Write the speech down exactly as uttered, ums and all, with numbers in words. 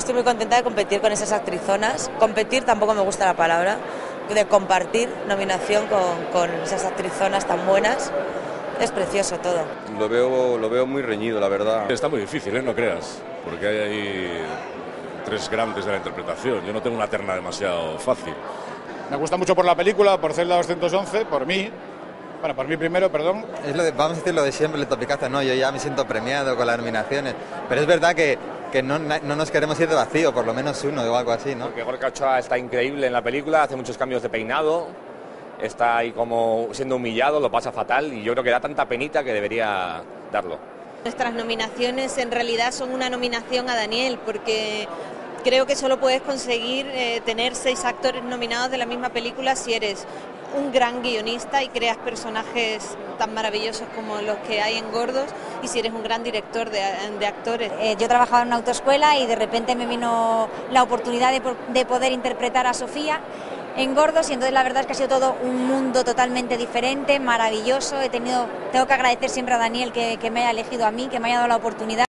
Estoy muy contenta de competir con esas actrizonas. Competir tampoco me gusta la palabra, de compartir nominación con, con esas actrizonas tan buenas. Es precioso todo. Lo veo, lo veo muy reñido, la verdad. Está muy difícil, ¿eh? No creas, porque hay ahí tres grandes de la interpretación. Yo no tengo una terna demasiado fácil. Me gusta mucho por la película, por Celda doscientos once, por mí. Bueno, por mí primero, perdón. Es lo de, vamos a decir lo de siempre, el topicazo, no, yo ya me siento premiado con las nominaciones. Pero es verdad que, que no, no nos queremos ir de vacío, por lo menos uno o algo así, ¿no? Porque Gorka Ochoa está increíble en la película, hace muchos cambios de peinado, está ahí como siendo humillado, lo pasa fatal y yo creo que da tanta penita que debería darlo. Nuestras nominaciones en realidad son una nominación a Daniel, porque creo que solo puedes conseguir eh, tener seis actores nominados de la misma película si eres un gran guionista y creas personajes tan maravillosos como los que hay en Gordos, y si eres un gran director de, de actores. Eh, yo trabajaba en una autoescuela y de repente me vino la oportunidad de, de poder interpretar a Sofía en Gordos, y entonces la verdad es que ha sido todo un mundo totalmente diferente, maravilloso. He tenido, tengo que agradecer siempre a Daniel que, que me haya elegido a mí, que me haya dado la oportunidad.